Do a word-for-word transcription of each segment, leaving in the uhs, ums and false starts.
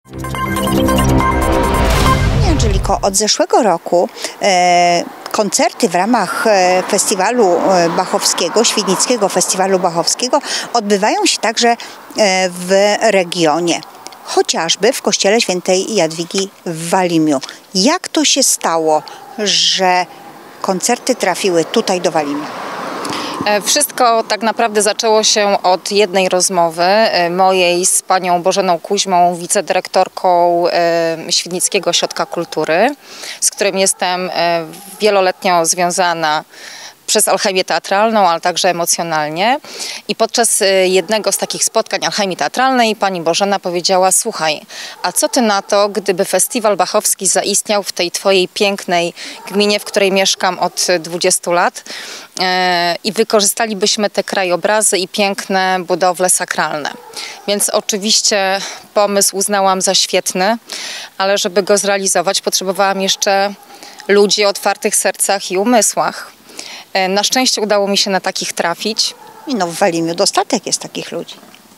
Angeliko, od zeszłego roku e, koncerty w ramach e, festiwalu e, bachowskiego, Świdnickiego Festiwalu Bachowskiego odbywają się także e, w regionie. Chociażby w kościele świętej Jadwigi w Walimiu. Jak to się stało, że koncerty trafiły tutaj do Walimiu? Wszystko tak naprawdę zaczęło się od jednej rozmowy mojej z panią Bożeną Kuźmą, wicedyrektorką Świdnickiego Ośrodka Kultury, z którym jestem wieloletnio związana przez alchemię teatralną, ale także emocjonalnie. I podczas jednego z takich spotkań alchemii teatralnej pani Bożena powiedziała: słuchaj, a co ty na to, gdyby festiwal bachowski zaistniał w tej twojej pięknej gminie, w której mieszkam od dwudziestu lat e, i wykorzystalibyśmy te krajobrazy i piękne budowle sakralne. Więc oczywiście pomysł uznałam za świetny, ale żeby go zrealizować, potrzebowałam jeszcze ludzi o otwartych sercach i umysłach. Na szczęście udało mi się na takich trafić. I no w Walimiu dostatek jest takich ludzi.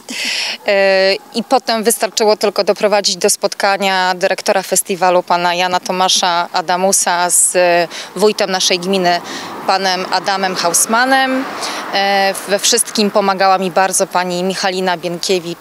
I potem wystarczyło tylko doprowadzić do spotkania dyrektora festiwalu, pana Jana Tomasza Adamusa, z wójtem naszej gminy, panem Adamem Hausmanem. We wszystkim pomagała mi bardzo pani Michalina Bienkiewicz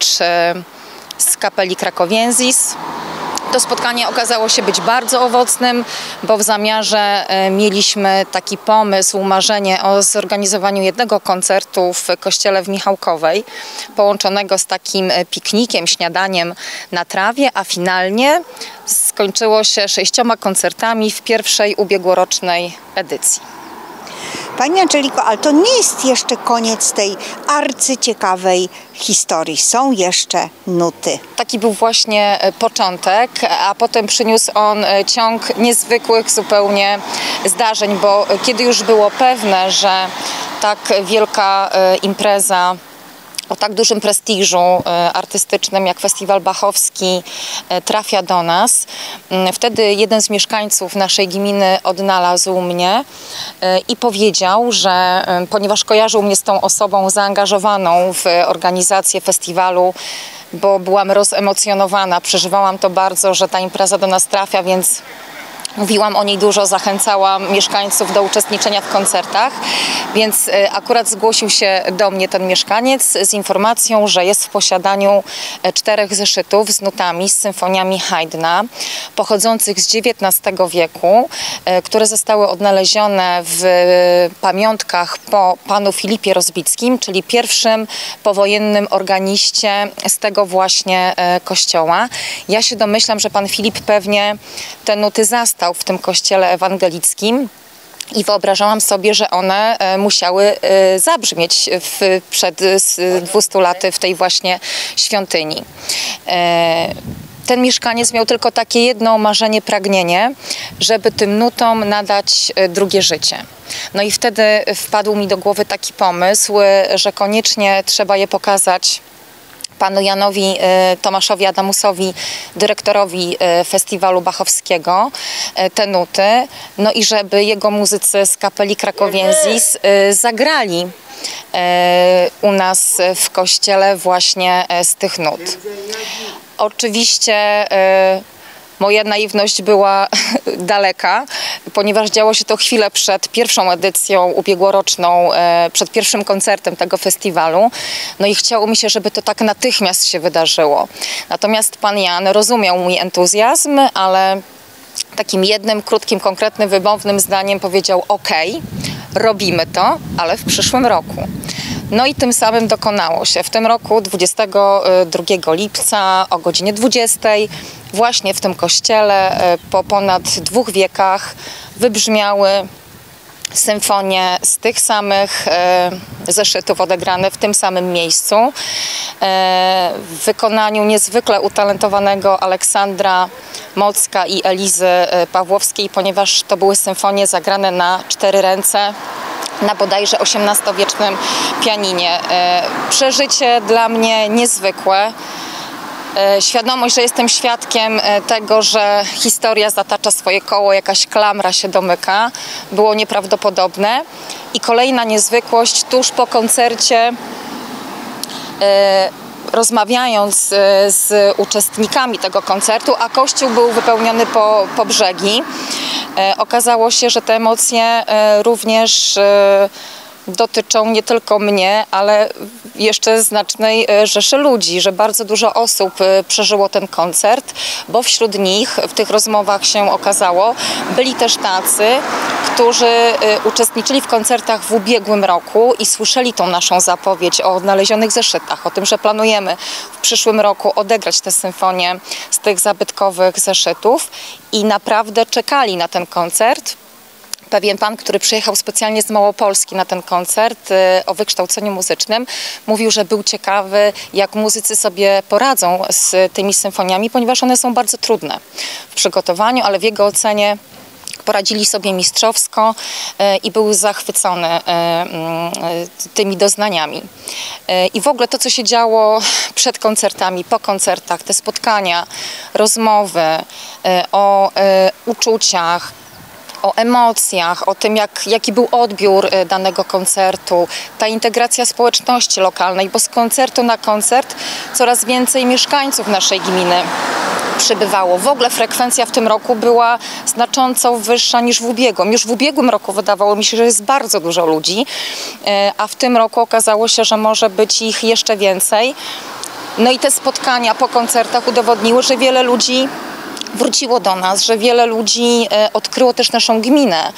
z kapeli Krakowienzis. To spotkanie okazało się być bardzo owocnym, bo w zamiarze mieliśmy taki pomysł, marzenie o zorganizowaniu jednego koncertu w kościele w Michałkowej, połączonego z takim piknikiem, śniadaniem na trawie, a finalnie skończyło się sześcioma koncertami w pierwszej ubiegłorocznej edycji. Pani Angeliko, ale to nie jest jeszcze koniec tej arcyciekawej historii. Są jeszcze nuty. Taki był właśnie początek, a potem przyniósł on ciąg niezwykłych zupełnie zdarzeń, bo kiedy już było pewne, że tak wielka impreza o tak dużym prestiżu artystycznym jak Festiwal Bachowski trafia do nas, wtedy jeden z mieszkańców naszej gminy odnalazł mnie i powiedział, że ponieważ kojarzył mnie z tą osobą zaangażowaną w organizację festiwalu, bo byłam rozemocjonowana, przeżywałam to bardzo, że ta impreza do nas trafia, więc mówiłam o niej dużo, zachęcałam mieszkańców do uczestniczenia w koncertach, więc akurat zgłosił się do mnie ten mieszkaniec z informacją, że jest w posiadaniu czterech zeszytów z nutami, z symfoniami Haydna, pochodzących z dziewiętnastego wieku, które zostały odnalezione w pamiątkach po panu Filipie Rozbickim, czyli pierwszym powojennym organiście z tego właśnie kościoła. Ja się domyślam, że pan Filip pewnie te nuty zastał w tym kościele ewangelickim i wyobrażałam sobie, że one musiały zabrzmieć w, przed dwustu laty w tej właśnie świątyni. Ten mieszkaniec miał tylko takie jedno marzenie, pragnienie, żeby tym nutom nadać drugie życie. No i wtedy wpadł mi do głowy taki pomysł, że koniecznie trzeba je pokazać panu Janowi Tomaszowi Adamusowi, dyrektorowi Festiwalu Bachowskiego, te nuty, no i żeby jego muzycy z kapeli Krakowienzis zagrali u nas w kościele właśnie z tych nut. Oczywiście moja naiwność była daleka, ponieważ działo się to chwilę przed pierwszą edycją ubiegłoroczną, przed pierwszym koncertem tego festiwalu. No i chciało mi się, żeby to tak natychmiast się wydarzyło. Natomiast pan Jan rozumiał mój entuzjazm, ale takim jednym, krótkim, konkretnym, wymownym zdaniem powiedział: OK, robimy to, ale w przyszłym roku. No i tym samym dokonało się. W tym roku, dwudziestego drugiego lipca o godzinie dwudziestej, właśnie w tym kościele po ponad dwóch wiekach wybrzmiały symfonie z tych samych e, zeszytów odegrane w tym samym miejscu. E, w wykonaniu niezwykle utalentowanego Aleksandra Mocka i Elizy Pawłowskiej, ponieważ to były symfonie zagrane na cztery ręce, na bodajże osiemnastowiecznym pianinie. E, przeżycie dla mnie niezwykłe. Świadomość, że jestem świadkiem tego, że historia zatacza swoje koło, jakaś klamra się domyka, było nieprawdopodobne. I kolejna niezwykłość, tuż po koncercie rozmawiając z uczestnikami tego koncertu, a kościół był wypełniony po, po brzegi, okazało się, że te emocje również dotyczą nie tylko mnie, ale jeszcze znacznej rzeszy ludzi, że bardzo dużo osób przeżyło ten koncert, bo wśród nich w tych rozmowach się okazało, byli też tacy, którzy uczestniczyli w koncertach w ubiegłym roku i słyszeli tą naszą zapowiedź o odnalezionych zeszytach, o tym, że planujemy w przyszłym roku odegrać tę symfonię z tych zabytkowych zeszytów i naprawdę czekali na ten koncert. Pewien pan, który przyjechał specjalnie z Małopolski na ten koncert o wykształceniu muzycznym, mówił, że był ciekawy, jak muzycy sobie poradzą z tymi symfoniami, ponieważ one są bardzo trudne w przygotowaniu, ale w jego ocenie poradzili sobie mistrzowsko i był zachwycony tymi doznaniami. I w ogóle to, co się działo przed koncertami, po koncertach, te spotkania, rozmowy o uczuciach, o emocjach, o tym, jak, jaki był odbiór danego koncertu, ta integracja społeczności lokalnej, bo z koncertu na koncert coraz więcej mieszkańców naszej gminy przybywało. W ogóle frekwencja w tym roku była znacząco wyższa niż w ubiegłym. Już w ubiegłym roku wydawało mi się, że jest bardzo dużo ludzi, a w tym roku okazało się, że może być ich jeszcze więcej. No i te spotkania po koncertach udowodniły, że wiele ludzi wróciło do nas, że wiele ludzi odkryło też naszą gminę,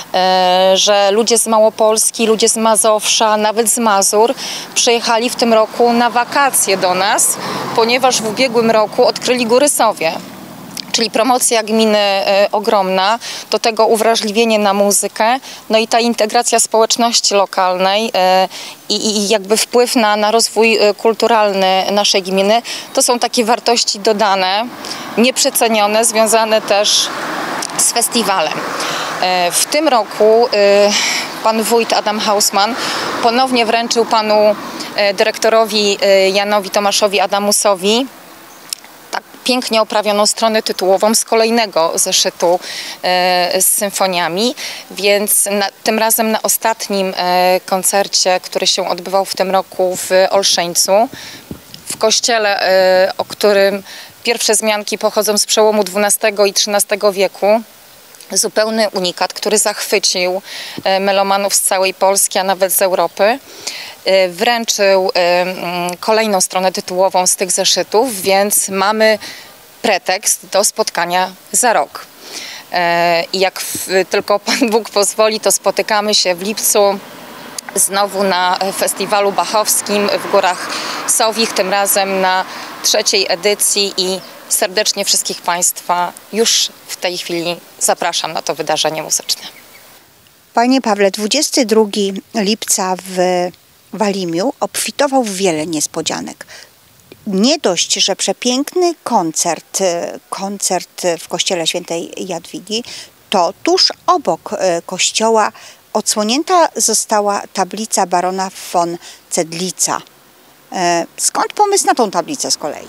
że ludzie z Małopolski, ludzie z Mazowsza, nawet z Mazur przyjechali w tym roku na wakacje do nas, ponieważ w ubiegłym roku odkryli Góry Sowie. Czyli promocja gminy y, ogromna, do tego uwrażliwienie na muzykę, no i ta integracja społeczności lokalnej y, i jakby wpływ na, na rozwój y, kulturalny naszej gminy, to są takie wartości dodane, nieprzecenione, związane też z festiwalem. Y, w tym roku y, pan wójt Adam Hausman ponownie wręczył panu y, dyrektorowi y, Janowi Tomaszowi Adamusowi pięknie oprawioną stronę tytułową z kolejnego zeszytu e, z symfoniami, więc na, tym razem na ostatnim e, koncercie, który się odbywał w tym roku w Olszeńcu, w kościele, e, o którym pierwsze wzmianki pochodzą z przełomu dwunastego i trzynastego wieku, zupełny unikat, który zachwycił e, melomanów z całej Polski, a nawet z Europy. Wręczył kolejną stronę tytułową z tych zeszytów, więc mamy pretekst do spotkania za rok. I jak tylko Pan Bóg pozwoli, to spotykamy się w lipcu znowu na festiwalu bachowskim w Górach Sowich, tym razem na trzeciej edycji i serdecznie wszystkich Państwa już w tej chwili zapraszam na to wydarzenie muzyczne. Panie Pawle, dwudziestego drugiego lipca w Walimiu obfitował w wiele niespodzianek. Nie dość, że przepiękny koncert, koncert w kościele świętej Jadwigi, to tuż obok kościoła odsłonięta została tablica barona von Cedlica. Skąd pomysł na tą tablicę z kolei?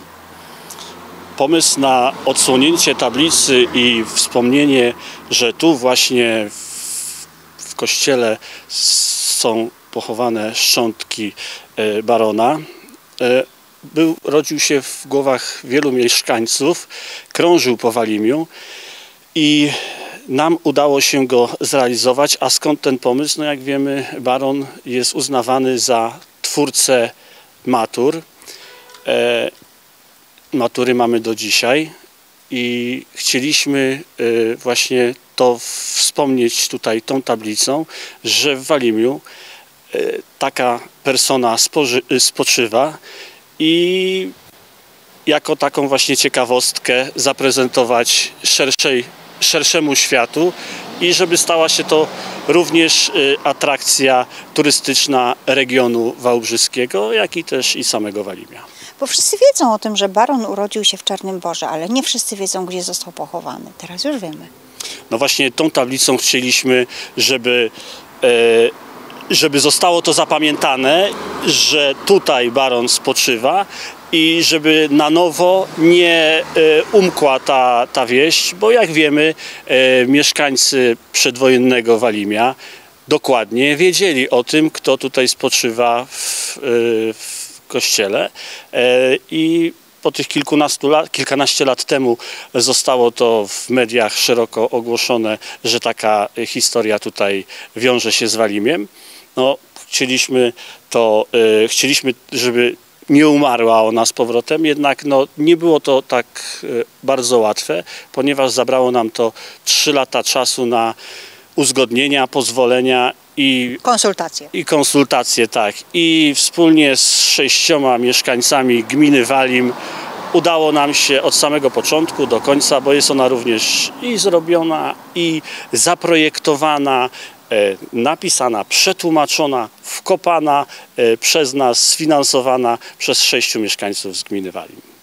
Pomysł na odsłonięcie tablicy i wspomnienie, że tu właśnie w, w kościele są pochowane szczątki barona, był, rodził się w głowach wielu mieszkańców, krążył po Walimiu i nam udało się go zrealizować. A skąd ten pomysł? No jak wiemy, baron jest uznawany za twórcę matur. E, matury mamy do dzisiaj i chcieliśmy e, właśnie to wspomnieć tutaj tą tablicą, że w Walimiu e, taka persona spoży, spoczywa i jako taką właśnie ciekawostkę zaprezentować szerszej, szerszemu światu i żeby stała się to również atrakcja turystyczna regionu wałbrzyskiego, jak i też i samego Walimia. Bo wszyscy wiedzą o tym, że baron urodził się w Czarnym Borze, ale nie wszyscy wiedzą, gdzie został pochowany. Teraz już wiemy. No właśnie tą tablicą chcieliśmy, żeby e, żeby zostało to zapamiętane, że tutaj baron spoczywa i żeby na nowo nie umkła ta, ta wieść, bo jak wiemy, mieszkańcy przedwojennego Walimia dokładnie wiedzieli o tym, kto tutaj spoczywa w, w kościele i po tych kilkunastu lat, kilkanaście lat temu zostało to w mediach szeroko ogłoszone, że taka historia tutaj wiąże się z Walimiem. No, chcieliśmy to, e, chcieliśmy, żeby nie umarła ona z powrotem, jednak no, nie było to tak e, bardzo łatwe, ponieważ zabrało nam to trzy lata czasu na uzgodnienia, pozwolenia i Konsultacje. I konsultacje, tak. I wspólnie z sześcioma mieszkańcami gminy Walim udało nam się od samego początku do końca, bo jest ona również i zrobiona, i zaprojektowana, e, napisana, przetłumaczona, wkopana e, przez nas, sfinansowana przez sześciu mieszkańców z gminy Walim.